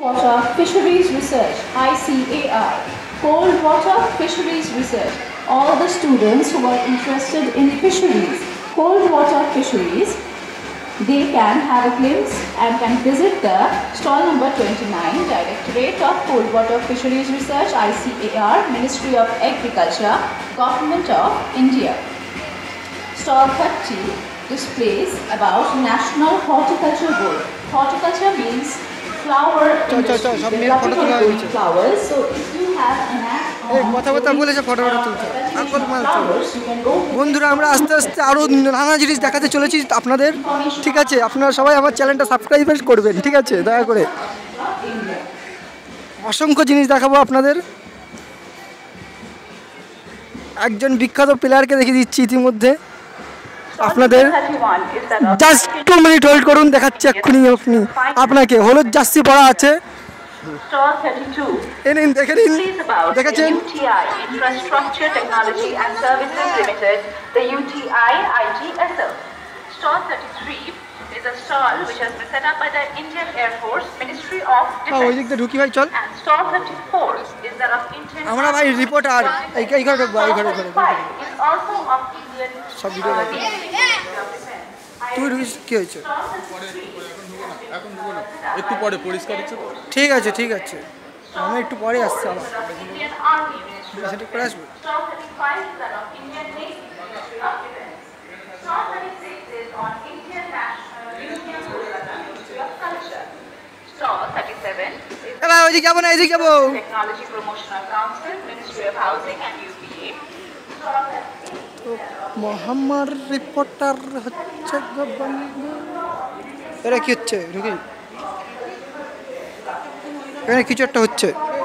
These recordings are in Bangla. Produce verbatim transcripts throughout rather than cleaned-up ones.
Water Fisheries Research, I C A R. Cold Water Fisheries Research. All the students who are interested in fisheries, cold water fisheries, they can have a glimpse and can visit the stall number twenty-nine, Directorate of Cold Water Fisheries Research, I C A R, Ministry of Agriculture, Government of India. Stall thirty displays about National Horticulture Board. Horticulture means flower industry, developing of growing flowers. So if you have an app বন্ধুরা আমরা আস্তে আস্তে আরো নানা জিনিস দেখাতে চলেছি আপনাদের, ঠিক আছে? আপনারা সবাই আমার চ্যানেলটা সাবস্ক্রাইব করবেন, ঠিক আছে? দয়া করে অসংখ্য জিনিস দেখাবো আপনাদের। একজন বিখ্যাত প্লেয়ারকে দেখিয়ে দিচ্ছি ইতিমধ্যে আপনাদের। জাস্ট টু মিনিট হোল্ড করুন, দেখাচ্ছি এক্ষুনি আপনি আপনাকে। হলুদ জার্সি পরা আছে, Stall thirty-two. দেখে নিন, দেখেছেন? U T I Infrastructure Technology and Services Limited, the U T I I T S L. Stall thirty-three is a stall which has been set up by the Indian Air Force, Ministry of Defence. ঢুকি ভাই, চল। And stall thirty-four is that of Indian. আমরা ভাই রিপোর্টার, এই এই ঘরে ঢুকবো, এই ঘরে ঘরে is also of Indian. সব ভিডিও দেখো। তুই ঢুকিস, কি হয়েছে? এখন ঢুকো না, একটু পরে পরিষ্কার হচ্ছে তো। ঠিক আছে, ঠিক আছে, আমি একটু পরে আসছি, আবার সেটা করে আসবো। Stall thirty-five is that of Indian Navy, Ministry of Defence. Stall thirty-six is on Indian National Museum, Kolkata, Ministry of Culture. Stall thirty-seven is এ ভাই ওইদিকে যাবো না, এদিকে যাবো। Technology Promotional Council, Ministry of Housing and U P A. Stall thirty-eight Mohammad reporter হচ্ছে বন্ধু। এরা কি হচ্ছে? ঢুকি, এখানে কিছু একটা হচ্ছে।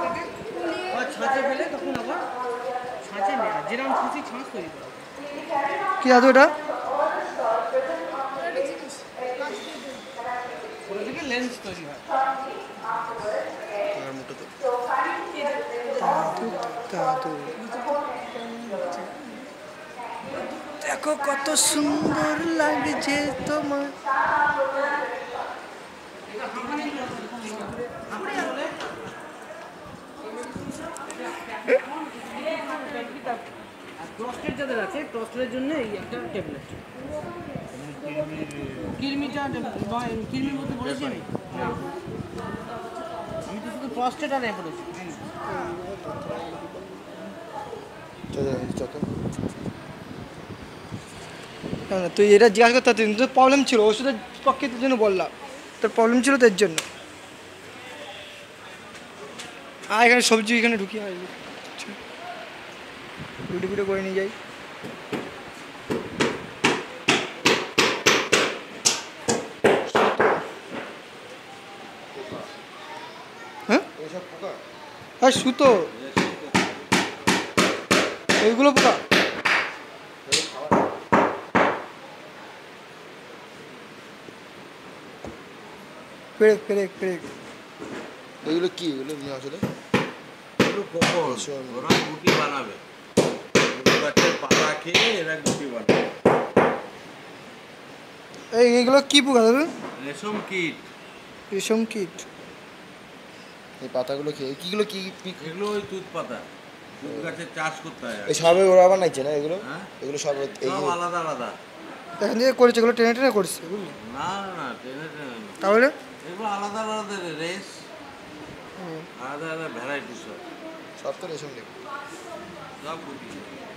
কি দাদু এটা? দেখো কত সুন্দর লাগছে তোমার। টস্টের যাদের আছে, টস্টের জন্য এই একটা ট্যাবলেট। কিরমিটা কিরমির মধ্যে বলেছি আমি, আমি তো শুধু টস্টেড আর এ বলেছি। তুই এটা জিজ্ঞাসা করতে পারতিস, তোর প্রবলেম ছিল ওষুধের পক্ষের জন্য বললাম, তোর প্রবলেম ছিল তোর জন্য। আর এখানে সবজি এখানে ঢুকিয়ে হয়, রুটি ফুটে করে নিয়ে যাই। হ্যাঁ হ্যাঁ সুতো, ওইগুলো পোকা। পেরেক পেরেক পেরেক এগুলো কি? এগুলো নিয়ে আসলে এগুলো কখন ওরা গুটি বানাবে, গাছের পাতা খেয়ে এরা গুটি বানাবে। এই এইগুলো কি পোকা দাদু? রেশম কীট। রেশম কীট। এই পাতাগুলো খেয়ে কিগুলো কি? এগুলো ওই তুত পাতা, তুত গাছের চাষ করতে হয়। এই সবে ওরা বানাইছে না এগুলো? হ্যাঁ, এগুলো সব সব আলাদা আলাদা এখান থেকে করেছে, এগুলো টেনে টেনে করছে, বুঝলি? না না টেনে টেনে না, তাহলে এগুলো আলাদা আলাদা রেস, আলাদা আলাদা ভ্যারাইটি, সব সব তো রেশম নেই, সব গুটি।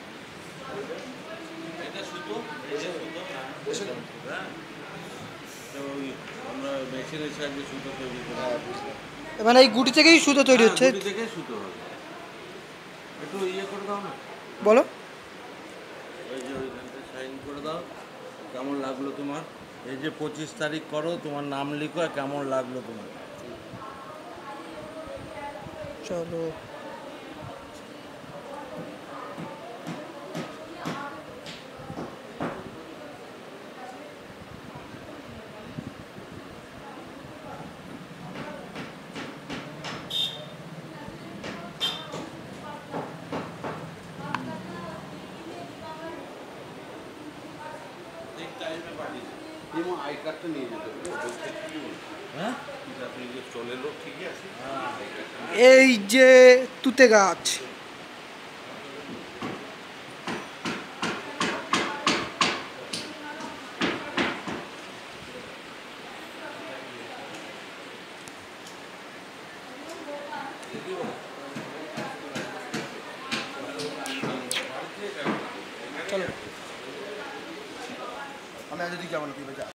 এটা সুতো, এটা সুতো, হ্যাঁ, ওই আমরা মেশিনের সাহায্যে সুতো তৈরি করি। মানে এই গুটি থেকেই সুতো তৈরি হচ্ছে? গুটি থেকে সুতো হবে। একটু ইয়ে করে দাও না, বলো। এই যে ওইখানটা সাইন করে দাও। কেমন লাগলো তোমার? এই যে পঁচিশ তারিখ করো, তোমার নাম লিখো, কেমন লাগলো তোমার? চলো আই কার্ডটা নিয়ে যেতে হবে। হ্যাঁ, এই যে তুতে গাছ, আমি আজ যদি কেমন কি